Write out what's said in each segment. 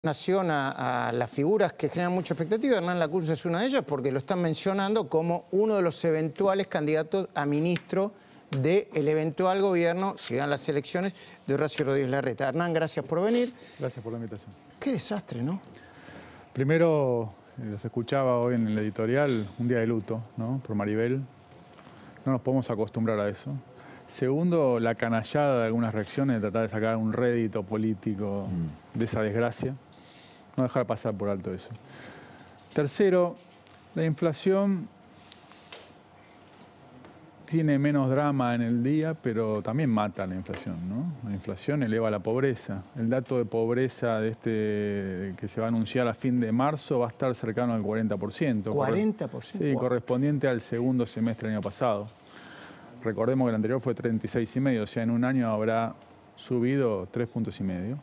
Nación a las figuras que generan mucha expectativa. Hernán Lacunza es una de ellas porque lo están mencionando como uno de los eventuales candidatos a ministro del eventual gobierno, si ganan las elecciones, de Horacio Rodríguez Larreta. Hernán, gracias por venir. Gracias por la invitación. Qué desastre, ¿no? Primero, los escuchaba hoy en el editorial, un día de luto, ¿no? Por Maribel. No nos podemos acostumbrar a eso. Segundo, la canallada de algunas reacciones de tratar de sacar un rédito político de esa desgracia. No dejar pasar por alto eso. Tercero, la inflación tiene menos drama en el día, pero también mata la inflación, ¿no? La inflación eleva la pobreza. El dato de pobreza de que se va a anunciar a fin de marzo va a estar cercano al 40%. ¿40%? Sí, correspondiente al segundo semestre del año pasado. Recordemos que el anterior fue 36,5, o sea, en un año habrá subido 3,5 puntos.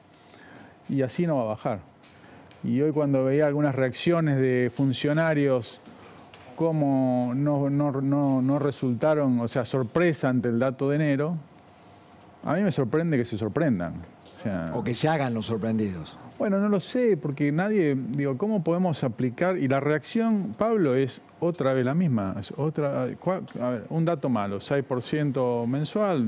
Y así no va a bajar. Y hoy cuando veía algunas reacciones de funcionarios cómo no resultaron, o sea, sorpresa ante el dato de enero, a mí me sorprende que se sorprendan. O que se hagan los sorprendidos. Bueno, no lo sé, porque nadie, digo, ¿cómo podemos aplicar? Y la reacción, Pablo, es otra vez la misma. Es otra, a ver, un dato malo, 6% mensual,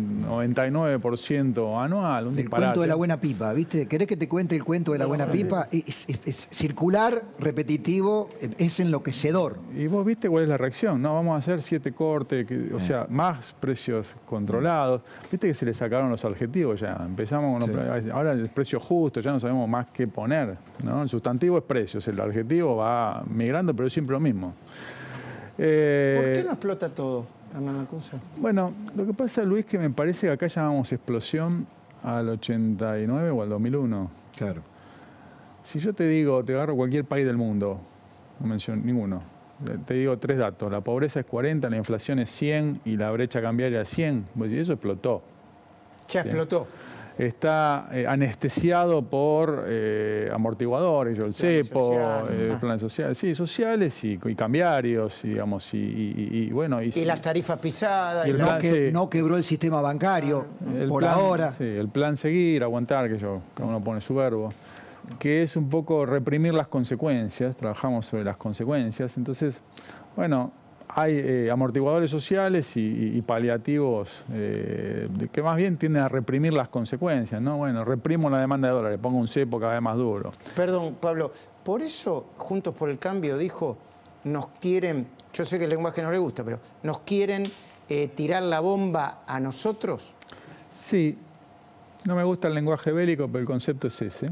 99% anual, un disparate. El cuento de la buena pipa, ¿viste? ¿Querés que te cuente el cuento de la buena pipa? Es circular, repetitivo, es enloquecedor. ¿Y vos viste cuál es la reacción? No, vamos a hacer 7 cortes, o sea, más precios controlados. Viste que se le sacaron los adjetivos ya. Empezamos con ahora el precio justo, ya no sabemos más qué poner, ¿no? El sustantivo es precios, el adjetivo va migrando, pero es siempre lo mismo. ¿Por qué no explota todo, Hernán Lacunza? Bueno, lo que pasa, Luis, que me parece que acá llamamos explosión al 89 o al 2001. Claro. Si yo te digo, te agarro cualquier país del mundo, no menciono ninguno, te digo 3 datos, la pobreza es 40, la inflación es 100 y la brecha cambiaria es 100, pues eso explotó. Ya explotó. Está anestesiado por amortiguadores, el cepo, planes sociales, sí, sociales y cambiarios, digamos, y bueno. Y las tarifas pisadas. Y no quebró el sistema bancario por ahora. Sí, el plan seguir, aguantar, cada uno pone su verbo, que es un poco reprimir las consecuencias, trabajamos sobre las consecuencias, entonces, bueno, hay amortiguadores sociales y paliativos que más bien tienden a reprimir las consecuencias, ¿no? Bueno, reprimo la demanda de dólares, pongo un cepo cada vez más duro. Perdón, Pablo, por eso Juntos por el Cambio dijo, nos quieren, yo sé que el lenguaje no le gusta, pero nos quieren tirar la bomba a nosotros. Sí, no me gusta el lenguaje bélico, pero el concepto es ese.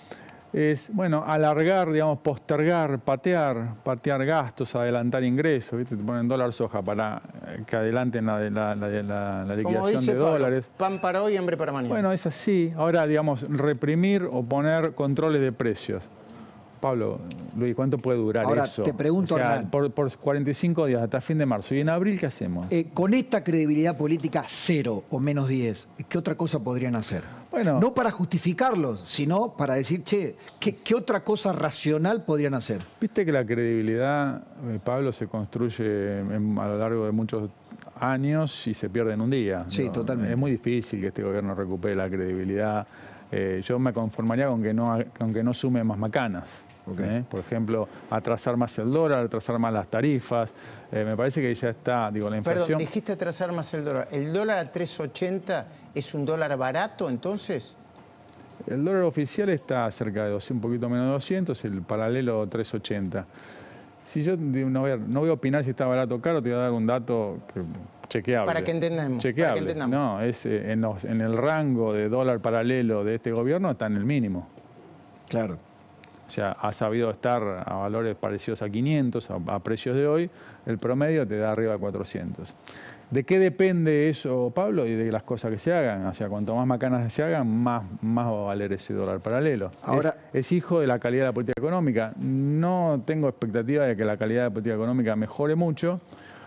Es, bueno, alargar, digamos, postergar, patear gastos, adelantar ingresos, ¿viste? Te ponen dólar soja para que adelanten la liquidación de dólares. Pablo, pan para hoy, hambre para mañana. Bueno, es así. Ahora, digamos, reprimir o poner controles de precios. Pablo, Luis, ¿cuánto puede durar eso? Ahora, te pregunto, Hernán, por 45 días hasta fin de marzo. ¿Y en abril qué hacemos? Con esta credibilidad política 0 o menos 10, ¿qué otra cosa podrían hacer? Bueno, no para justificarlos, sino para decir, che, ¿qué otra cosa racional podrían hacer? Viste que la credibilidad, Pablo, se construye a lo largo de muchos años y se pierde en un día. Sí, ¿no? Totalmente. Es muy difícil que este gobierno recupere la credibilidad. Yo me conformaría con que no sume más macanas. Okay. Por ejemplo, atrasar más el dólar, atrasar más las tarifas. Me parece que ya está, digo, la inflación... Perdón, dijiste atrasar más el dólar. ¿El dólar a 3.80 es un dólar barato, entonces? El dólar oficial está cerca de 200, un poquito menos de 200, el paralelo 3.80. Si yo no voy a opinar si está barato o caro, te voy a dar un dato chequeable. Para que entendamos. Chequeable. Para que entendamos. No, es en el rango de dólar paralelo de este gobierno está en el mínimo. Claro. O sea, ha sabido estar a valores parecidos a 500, a precios de hoy. El promedio te da arriba de 400. ¿De qué depende eso, Pablo? Y de las cosas que se hagan. O sea, cuanto más macanas se hagan, más va a valer ese dólar paralelo. Ahora, es hijo de la calidad de la política económica. No tengo expectativa de que la calidad de la política económica mejore mucho.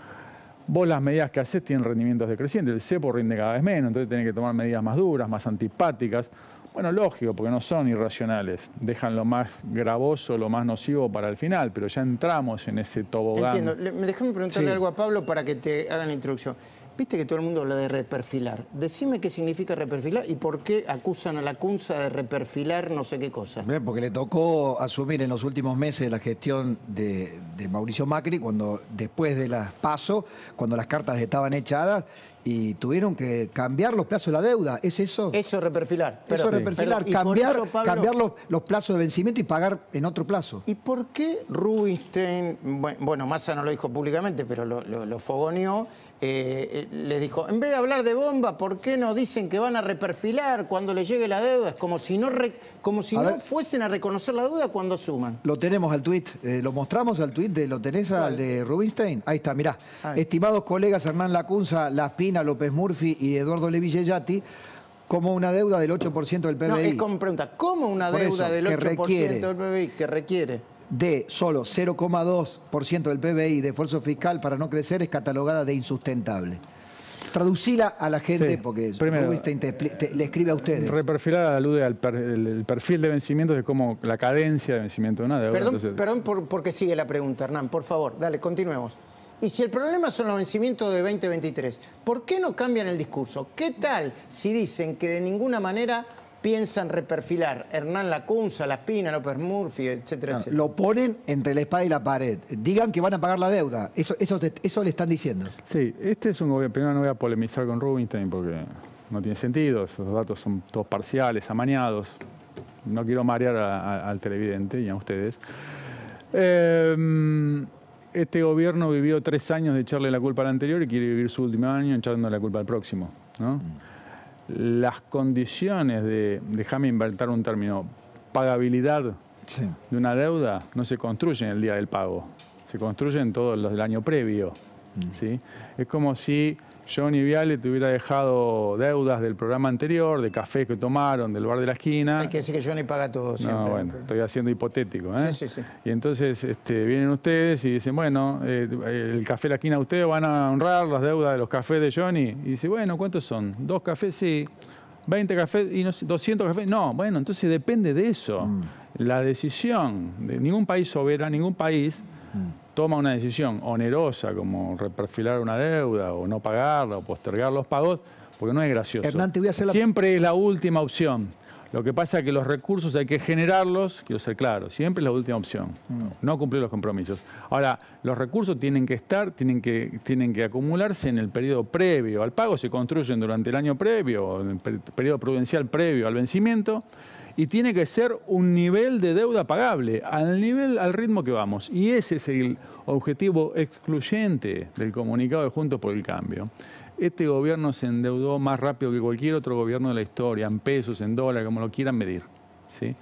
Vos las medidas que haces tienen rendimientos decrecientes. El cepo rinde cada vez menos, entonces tenés que tomar medidas más duras, más antipáticas. Bueno, lógico, porque no son irracionales. Dejan lo más gravoso, lo más nocivo para el final, pero ya entramos en ese tobogán. Entiendo. Déjame preguntarle algo a Pablo para que te haga la introducción. Viste que todo el mundo habla de reperfilar. Decime qué significa reperfilar y por qué acusan a la Cunza de reperfilar no sé qué cosa. Porque le tocó asumir en los últimos meses la gestión de Mauricio Macri, cuando después de las PASO, cuando las cartas estaban echadas y tuvieron que cambiar los plazos de la deuda. ¿Es eso? Eso es reperfilar. Eso es reperfilar, cambiar los plazos de vencimiento y pagar en otro plazo. ¿Y por qué Rubinstein, bueno, Massa no lo dijo públicamente, pero lo fogoneó, le dijo, en vez de hablar de bomba, ¿por qué no dicen que van a reperfilar cuando les llegue la deuda? Es como si no, fuesen a reconocer la deuda cuando suman. Lo tenemos al tuit, lo mostramos al tuit, ¿lo tenés al de Rubinstein? Ahí está, mirá. Estimados colegas Hernán Lacunza, Laspina, López Murphy y Eduardo Levillellati, como una deuda del 8% del PBI. No, es como pregunta, ¿cómo una deuda del 8% del PBI que requiere de solo 0,2% del PBI de esfuerzo fiscal para no crecer es catalogada de insustentable? Traducila a la gente, porque Rubinstein le escribe a ustedes. Reperfilar alude al el perfil de vencimientos de cómo la cadencia de vencimiento de una deuda. Perdón porque sigue la pregunta, Hernán, por favor, dale, continuemos. Y si el problema son los vencimientos de 2023, ¿por qué no cambian el discurso? ¿Qué tal si dicen que de ninguna manera piensan reperfilar Hernán Lacunza, Laspina, López Murphy, etcétera, etcétera? Lo ponen entre la espada y la pared. Digan que van a pagar la deuda. Eso le están diciendo. Sí, este es un gobierno. Primero no voy a polemizar con Rubinstein porque no tiene sentido. Esos datos son todos parciales, amañados. No quiero marear al televidente y a ustedes. Este gobierno vivió 3 años de echarle la culpa al anterior y quiere vivir su último año echando la culpa al próximo, ¿no? Las condiciones déjame inventar un término, pagabilidad de una deuda no se construyen el día del pago, se construyen todos los del año previo, ¿sí? Es como si Johnny Viale te hubiera dejado deudas del programa anterior, de café que tomaron, del bar de la esquina. Hay que decir que Johnny paga todo siempre. No, bueno, estoy haciendo hipotético, ¿eh? Sí. Y entonces vienen ustedes y dicen, bueno, el café de la esquina ustedes van a honrar las deudas de los cafés de Johnny. Y dice, bueno, ¿cuántos son? 2 cafés, sí. 20 cafés y no sé, 200 cafés. No, bueno, entonces depende de eso. La decisión de ningún país soberano, ningún país toma una decisión onerosa como reperfilar una deuda o no pagarla o postergar los pagos, porque no es gracioso. Hernán, te voy a hacer Siempre es la última opción. Lo que pasa es que los recursos hay que generarlos, quiero ser claro, siempre es la última opción. No cumplir los compromisos. Ahora, los recursos tienen que estar, tienen que acumularse en el periodo previo al pago, se construyen durante el año previo, en el periodo prudencial previo al vencimiento, y tiene que ser un nivel de deuda pagable, al ritmo que vamos. Y ese es el objetivo excluyente del comunicado de Juntos por el Cambio. Este gobierno se endeudó más rápido que cualquier otro gobierno de la historia, en pesos, en dólares, como lo quieran medir, ¿sí?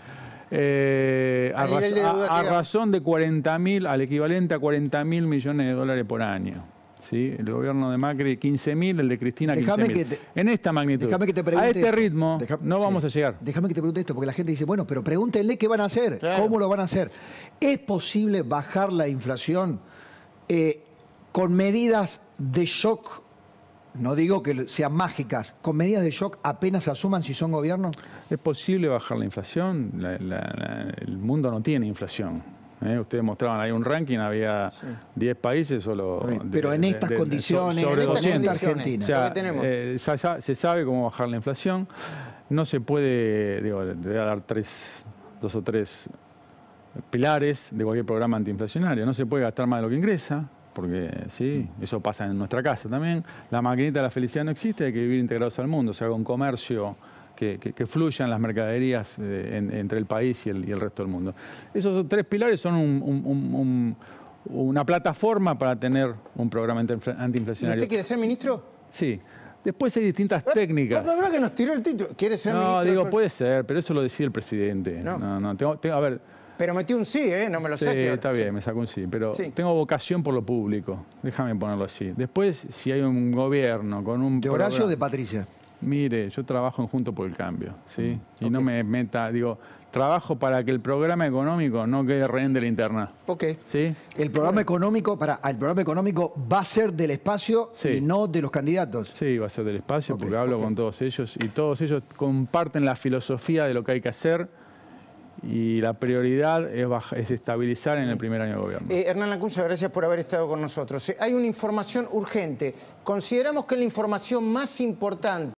A razón de 40.000, al equivalente a 40.000 millones de dólares por año. ¿Sí? El gobierno de Macri, 15.000, el de Cristina, 15.000. En esta magnitud, a este ritmo, no vamos a llegar. Déjame que te pregunte esto, porque la gente dice, bueno, pero pregúntenle qué van a hacer, cómo lo van a hacer. ¿Es posible bajar la inflación con medidas de shock? No digo que sean mágicas, con medidas de shock apenas se asuman si son gobierno. ¿Es posible bajar la inflación? El mundo no tiene inflación. Ustedes mostraban ahí un ranking, había 10 países solo. Pero en estas condiciones, sobre 200. Argentina. O sea, se sabe cómo bajar la inflación. No se puede, digo, le voy a dar 2 o 3 pilares de cualquier programa antiinflacionario. No se puede gastar más de lo que ingresa, porque sí, eso pasa en nuestra casa también. La maquinita de la felicidad no existe, hay que vivir integrados al mundo, o sea, con comercio que fluyan las mercaderías entre el país y el resto del mundo. Esos 3 pilares son una plataforma para tener un programa antiinflacionario. ¿Y usted quiere ser ministro? Sí. Después hay distintas técnicas. La verdad que nos tiró el título. ¿Quiere ser ministro? No, digo, puede ser, pero eso lo decide el presidente. No, a ver. Pero metí un sí, no me lo saque. Sí, está bien, me sacó un sí, pero tengo vocación por lo público. Déjame ponerlo así. Después, si hay un gobierno con un... ¿De Horacio o de Patricia? Mire, yo trabajo en Juntos por el Cambio, ¿sí? Y no me meta, digo, trabajo para que el programa económico no quede rehén de la interna. ¿Sí? El programa económico, el programa económico va a ser del espacio y no de los candidatos. Sí, va a ser del espacio, porque hablo con todos ellos y todos ellos comparten la filosofía de lo que hay que hacer y la prioridad es estabilizar en el primer año de gobierno. Hernán Lacunza, gracias por haber estado con nosotros. Hay una información urgente. Consideramos que es la información más importante